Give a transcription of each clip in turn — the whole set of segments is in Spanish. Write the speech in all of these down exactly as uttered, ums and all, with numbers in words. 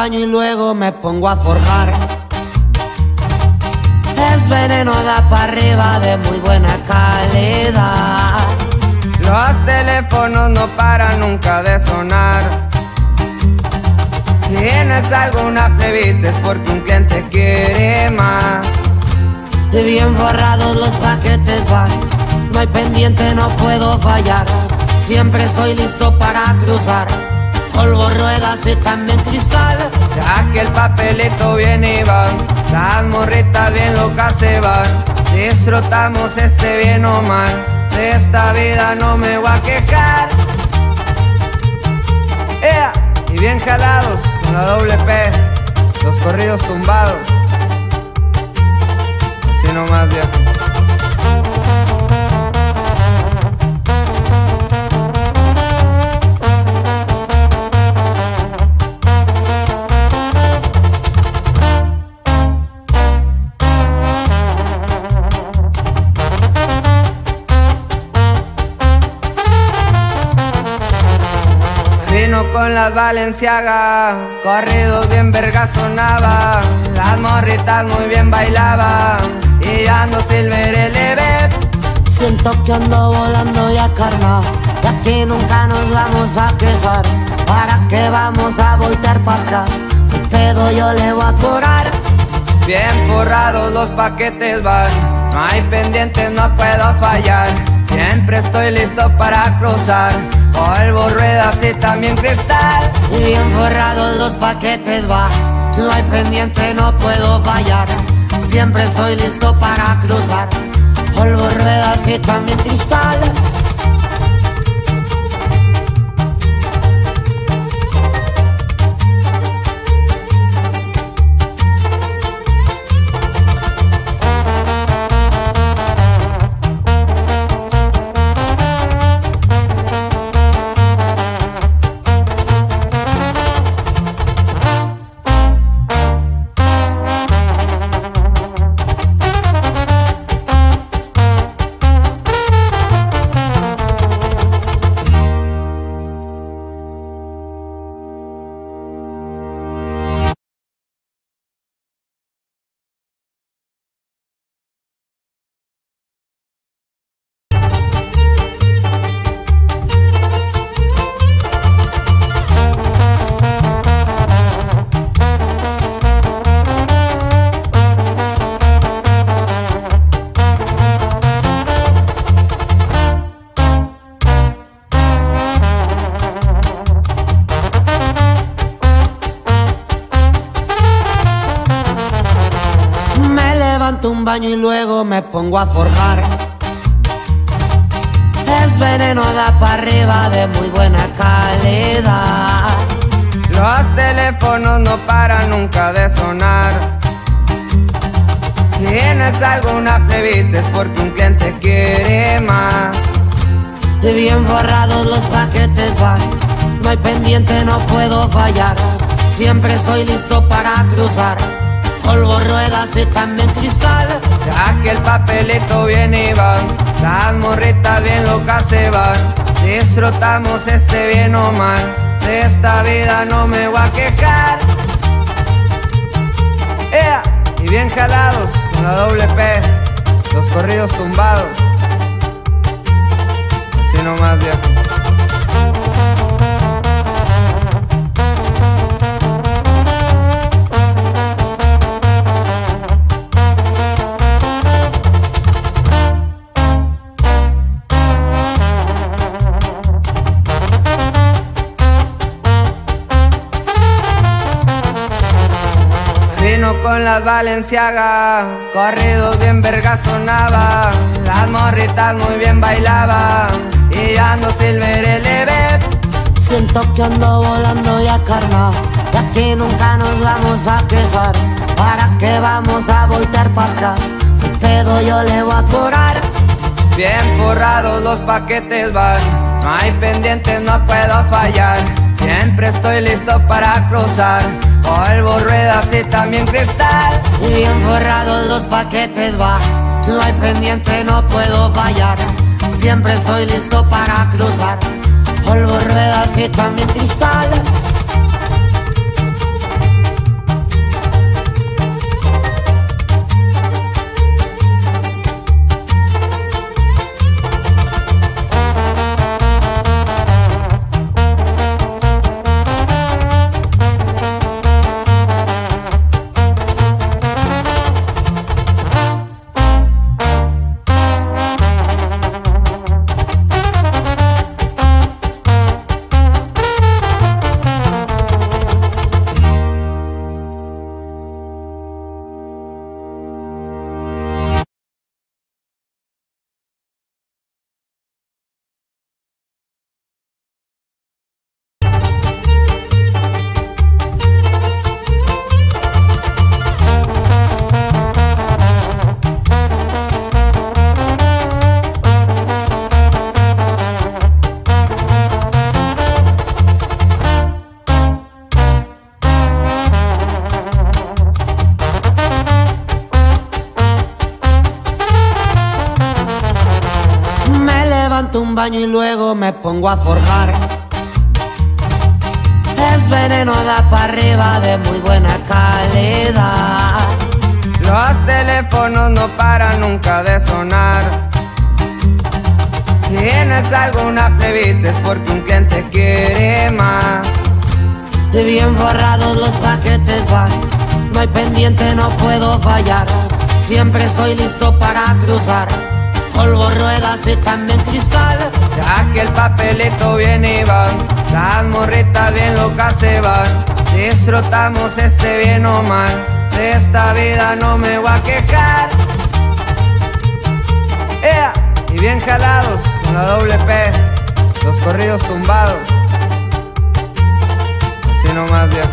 baño y luego me pongo a forjar. Es veneno, da para arriba de muy buena calidad. Los teléfonos no paran nunca de sonar. Si tienes alguna plebita es porque un cliente quiere más. Y bien forrados los paquetes van, no hay pendiente, no puedo fallar. Siempre estoy listo para cruzar, polvo, ruedas y también cristal. Ya que el papelito viene y va, las morritas bien locas se van. Disfrutamos este bien o mal, de esta vida no me voy a quejar. ¡Ea! Y bien jalados con la doble P, los corridos tumbados. Así nomás, viejo. Vino con las Balenciaga, corridos bien verga sonaba, las morritas muy bien bailaban, y yo ando silver L B. Siento que ando volando ya carnal, de aquí nunca nos vamos a quejar. ¿Para qué vamos a voltear para atrás? ¿Qué pedo yo le voy a atorar? Bien forrados los paquetes van, no hay pendientes, no puedo fallar. Siempre estoy listo para cruzar, polvo, ruedas y también cristal. Y bien forrados los paquetes va, no hay pendiente, no puedo fallar. Siempre estoy listo para cruzar, polvo, ruedas y también cristal. Un baño y luego me pongo a forjar. Es veneno, da para arriba de muy buena calidad. Los teléfonos no paran nunca de sonar. Si tienes alguna plebita es porque un cliente quiere más. Y bien forrados los paquetes van, no hay pendiente, no puedo fallar. Siempre estoy listo para cruzar, polvo, ruedas y también cristal. Ya que el papelito viene y va, las morritas bien locas se van. Disfrutamos este bien o mal, de esta vida no me voy a quejar. ¡Ea! Y bien jalados con la doble P, los corridos tumbados. Así nomás, viejo. Vino con las Balenciaga, corridos bien verga sonaba, las morritas muy bien bailaban, y yo ando silver L B. Siento que ando volando ya carnal, de aquí nunca nos vamos a quejar. ¿Para qué vamos a voltear para atrás? ¿Qué pedo yo le voy a atorar? Bien forrados los paquetes van, no hay pendientes, no puedo fallar. Siempre estoy listo para cruzar, polvo, ruedas y también cristal. Y bien forrados los paquetes va, no hay pendiente, no puedo fallar. Siempre estoy listo para cruzar, polvo, ruedas y también cristal. levanto un baño y luego me pongo a forjar. Es veneno, da para arriba de muy buena calidad. Los teléfonos no paran nunca de sonar. Si tienes alguna plebita es porque un cliente quiere más. Y bien forrados los paquetes van, no hay pendiente, no puedo fallar. Siempre estoy listo para cruzar, polvo, ruedas y también cristal. Ya que el papelito viene y va, las morritas bien locas se van. Disfrutamos este bien o mal, de esta vida no me voy a quejar. ¡Ea! Y bien jalados con la doble P, los corridos tumbados. Así nomás, viejo.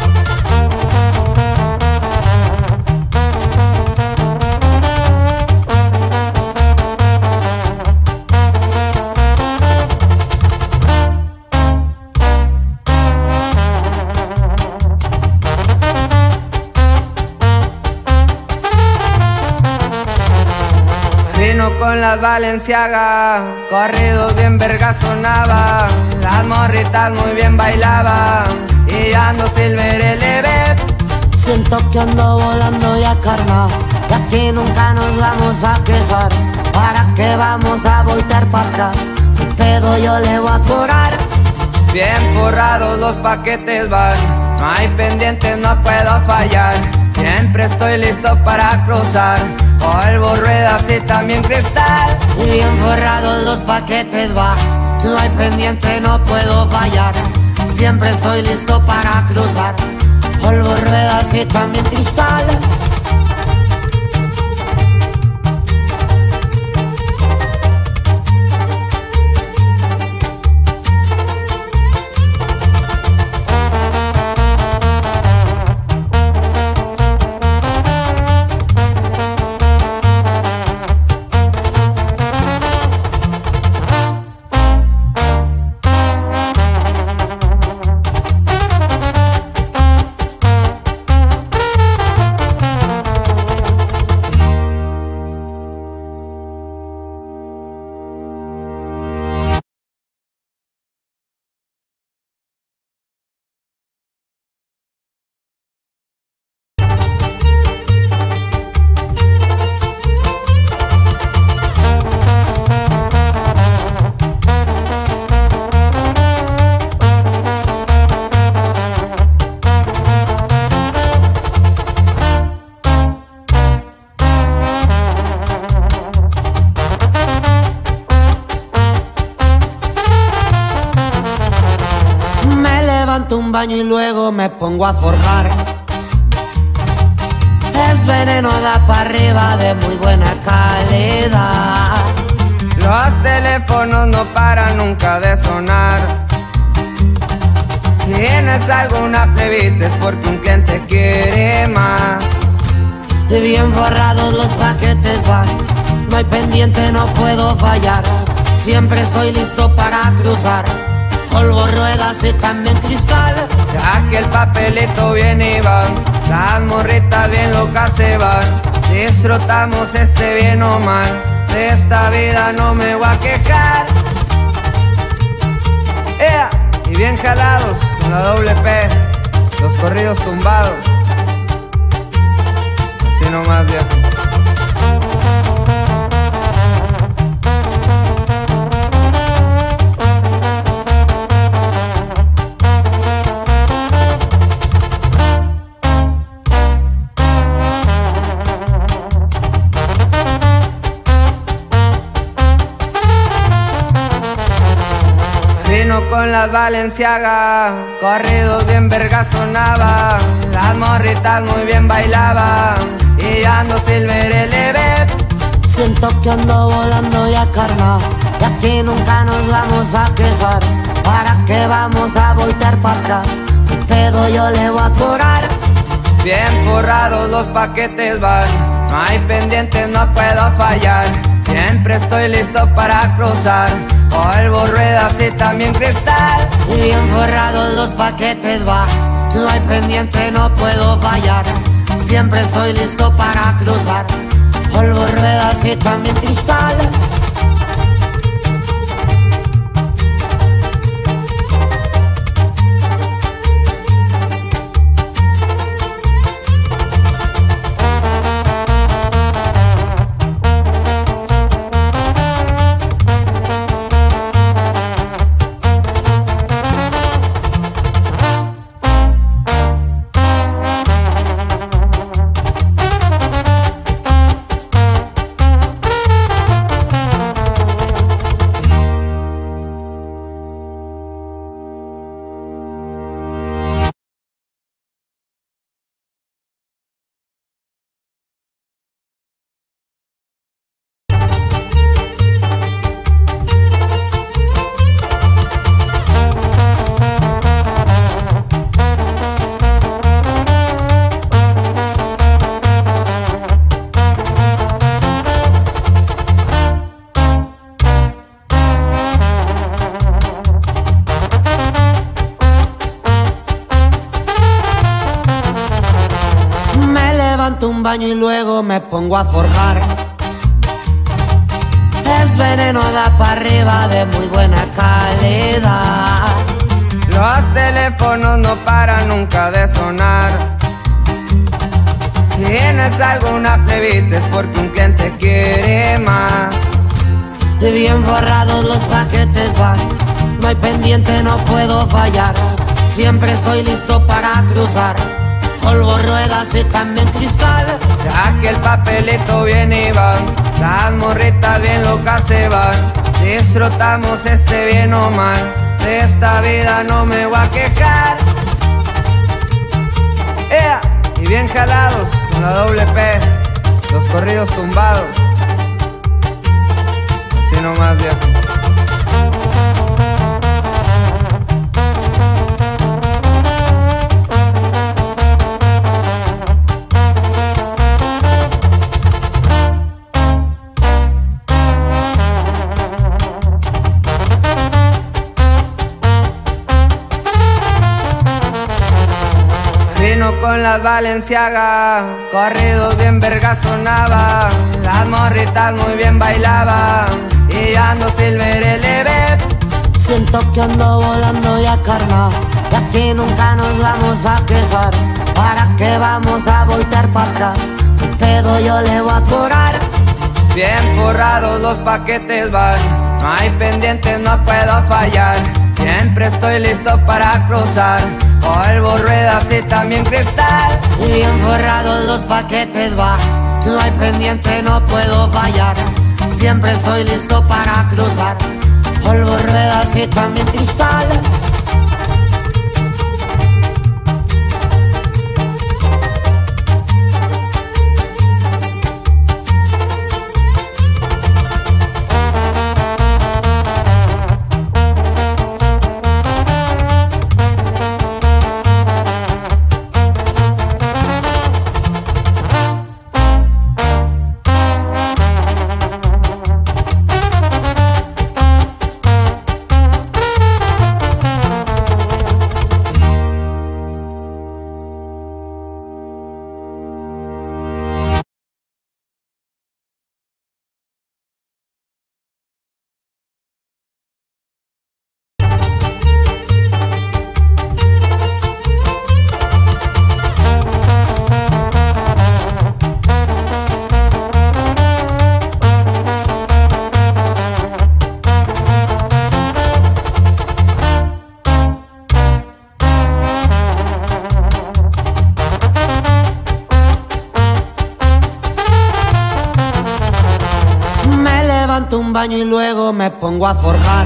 Vino con las Balenciaga, corridos bien verga sonaba, las morritas muy bien bailaban, y yo ando Silver L B. Siento que ando volando ya carnal, y aquí nunca nos vamos a quejar. ¿Para qué vamos a voltear para atrás? ¿Qué pedo yo le voy a cobrar? Bien forrados los paquetes van, no hay pendientes, no puedo fallar. Siempre estoy listo para cruzar, polvo, ruedas y también cristal. Y bien forrados los paquetes va, no hay pendiente, no puedo fallar. Siempre estoy listo para cruzar, polvo, ruedas y también cristal. Un baño y luego me pongo a forjar. Es veneno, da para arriba de muy buena calidad. Los teléfonos no paran nunca de sonar. Si tienes alguna plebita es porque un cliente quiere más. Y bien forrados los paquetes van, no hay pendiente, no puedo fallar. Siempre estoy listo para cruzar, polvo, ruedas y también cristal. Ya que el papelito viene y va, las morritas bien locas se van. Disfrutamos este bien o mal, de esta vida no me voy a quejar. ¡Ea! Y bien jalados con la doble P, los corridos tumbados. Así nomás, viejo. Vino con las Balenciaga, corridos bien verga sonaba, las morritas muy bien bailaban, y yo ando Silver L B. Siento que ando volando ya carnal, y aquí nunca nos vamos a quejar. ¿Para qué vamos a voltear para atrás? ¿Qué pedo yo le voy a cobrar? Bien forrados los paquetes van, no hay pendientes, no puedo fallar. Siempre estoy listo para cruzar, polvo, ruedas y también cristal. Y bien forrados los paquetes va, no hay pendiente, no puedo fallar. Siempre estoy listo para cruzar, polvo, ruedas y también cristal. luego me pongo a forjar. Es veneno, da para arriba de muy buena calidad. Los teléfonos no paran nunca de sonar. Si tienes alguna plebita es porque un cliente quiere más. Y bien forrados los paquetes van, no hay pendiente, no puedo fallar. Siempre estoy listo para cruzar, polvo, ruedas y también cristal. Ya que el papelito viene y va, las morritas bien locas se van. Disfrutamos este bien o mal, de esta vida no me voy a quejar. ¡Ea! Y bien jalados con la doble P, los corridos tumbados. Así nomás, viejo. Vino con las Balenciaga, corridos bien verga sonaba, las morritas muy bien bailaban, y yo ando silver L B. Siento que ando volando ya, carnal, y aquí nunca nos vamos a quejar. ¿Para qué vamos a voltear para atrás? ¿Qué pedo yo le voy a cobrar? Bien forrados los paquetes van, no hay pendientes, no puedo fallar. Siempre estoy listo para cruzar, polvo, ruedas y también cristal. Y bien forrados los paquetes va, no hay pendiente, no puedo fallar. Siempre estoy listo para cruzar, polvo, ruedas y también cristal. Un baño y luego me pongo a forjar.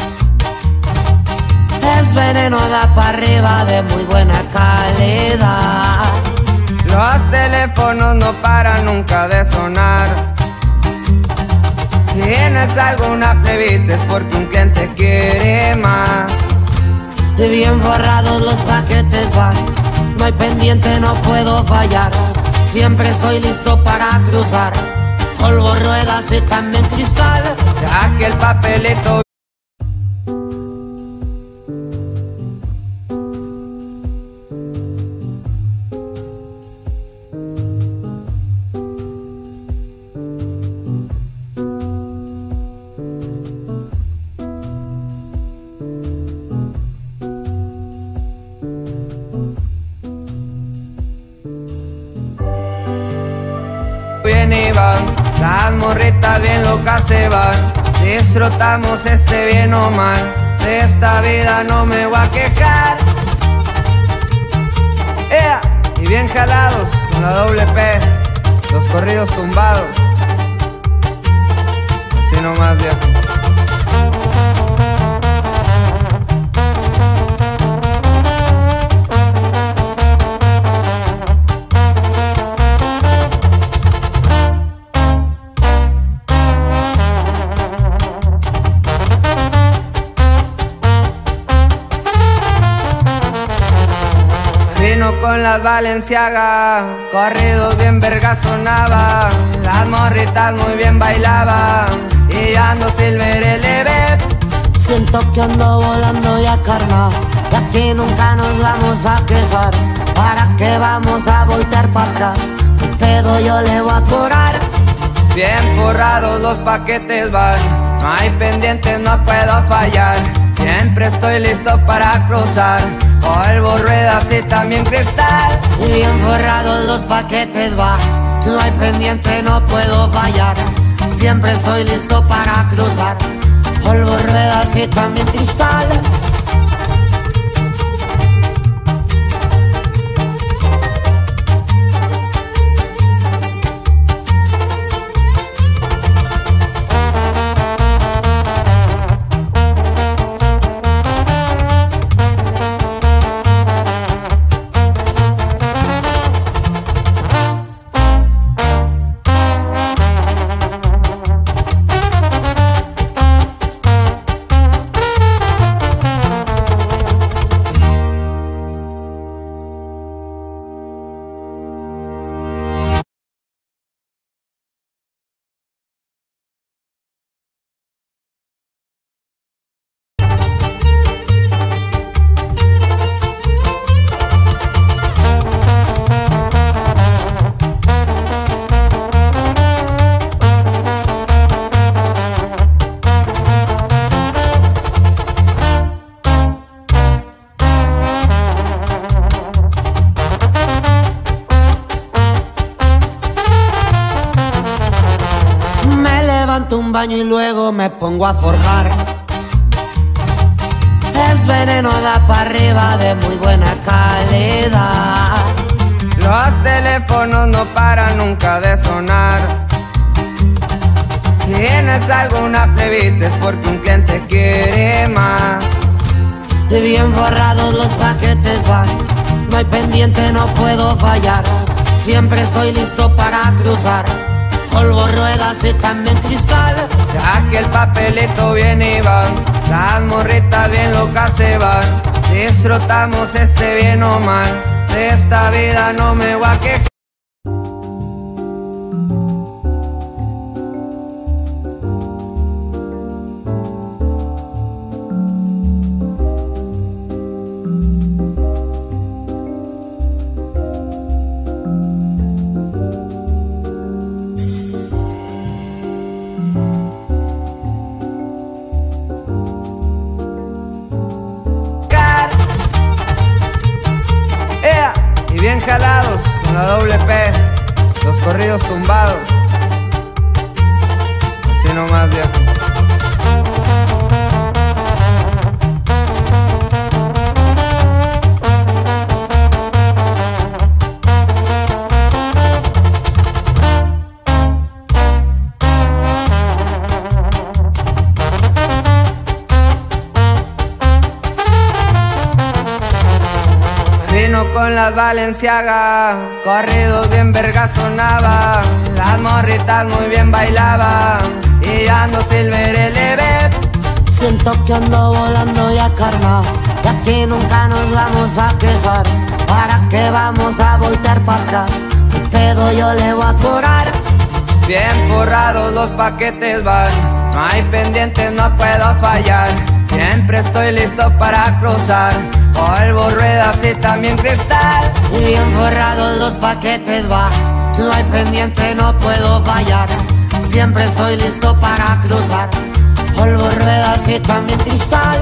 Es veneno, da para arriba de muy buena calidad. Los teléfonos no paran nunca de sonar. Si tienes alguna plebita es porque un cliente quiere más. Y bien forrados los paquetes van, no hay pendiente, no puedo fallar. Siempre estoy listo para cruzar, polvo, ruedas y también cristal. Ya que el papelito viene y va, las morritas bien locas se van. Disfrutamos este bien o mal, de esta vida no me voy a quejar. ¡Ea! Y bien jalados con la doble P, los corridos tumbados. Así nomás, viejo. Vino con las Balenciaga, corridos bien verga sonaba, las morritas muy bien bailaban, y yo ando silver L B. Siento que ando volando ya, carnal, y aquí nunca nos vamos a quejar. ¿Para qué vamos a voltear para atrás? pedo yo le voy a cobrar. Bien forrados los paquetes van, no hay pendientes, no puedo fallar. Siempre estoy listo para cruzar, polvo, ruedas y también cristal. Y bien forrados los paquetes van, no hay pendiente, no puedo fallar. Siempre estoy listo para cruzar, polvo, ruedas y también cristal. Un baño y luego me pongo a forjar. Es veneno, da para arriba de muy buena calidad. Los teléfonos no paran nunca de sonar. Si tienes alguna plebita es porque un cliente quiere más. Y bien forrados los paquetes van, no hay pendiente, no puedo fallar. Siempre estoy listo para cruzar, polvo, ruedas y también cristal. Ya que el papelito viene y va, las morritas bien locas se van. Disfrutamos este bien o mal, de esta vida no me voy a quejar. Bien jalados con la doble P, los corridos tumbados, así nomás, viejo. Con las Valenciaga, corridos bien verga sonaba, las morritas muy bien bailaban, y ando Silver L B. Siento que ando volando ya carnal, y aquí nunca nos vamos a quejar. ¿Para qué vamos a voltear para atrás? ¿Qué pedo yo le voy a cobrar? Bien forrados los paquetes van, no hay pendientes, no puedo fallar. Siempre estoy listo para cruzar, polvo, ruedas y también cristal. Y bien forrados los paquetes va, no hay pendiente, no puedo fallar. Siempre estoy listo para cruzar, polvo, ruedas y también cristal.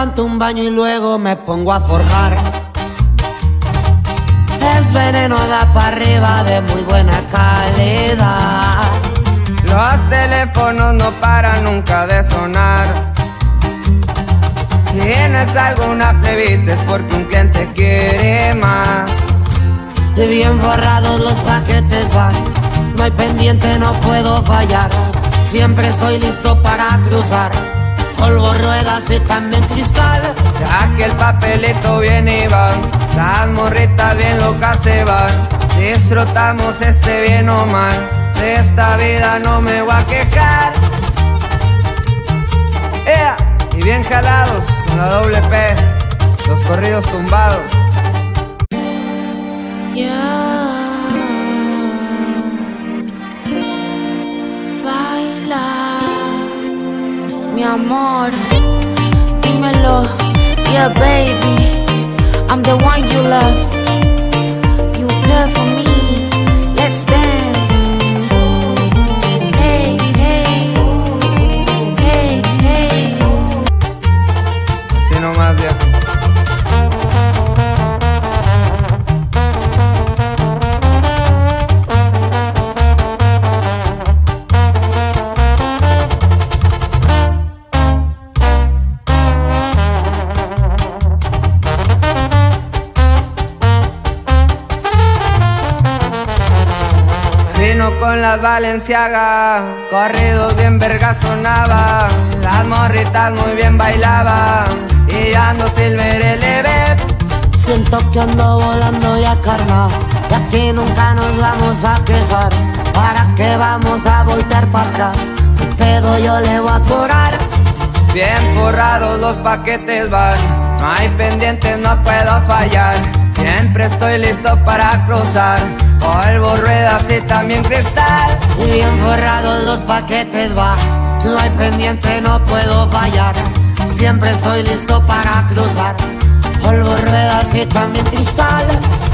levanto un baño y luego me pongo a forjar. Es veneno, da para arriba de muy buena calidad. Los teléfonos no paran nunca de sonar. Si no es alguna plebita es porque un cliente quiere más. Y bien forrados los paquetes van, no hay pendiente, no puedo fallar. Siempre estoy listo para cruzar, polvo, ruedas y también cristal. Ya que el papelito viene y va, las morritas bien locas se van. Disfrutamos este bien o mal, de esta vida no me voy a quejar. ¡Ea! Y bien jalados con la doble P, los corridos tumbados. Yeah. Baila, mi amor, dímelo, yeah baby, I'm the one you love, you care for me, let's dance, hey, hey, hey, hey. Así nomás, viejo. Vino con las Valenciaga, corridos bien verga sonaba, las morritas muy bien bailaban, y yo ando silver L B. Siento que ando volando ya carnal, de aquí nunca nos vamos a quejar. ¿Para qué vamos a voltear para atrás? ¿Qué pedo yo le voy a atorar? Bien forrados los paquetes van, no hay pendientes, no puedo fallar. Siempre estoy listo para cruzar, polvo, ruedas y también cristal. Y bien forrados los paquetes va, no hay pendiente, no puedo fallar. Siempre estoy listo para cruzar, polvo, ruedas y también cristal.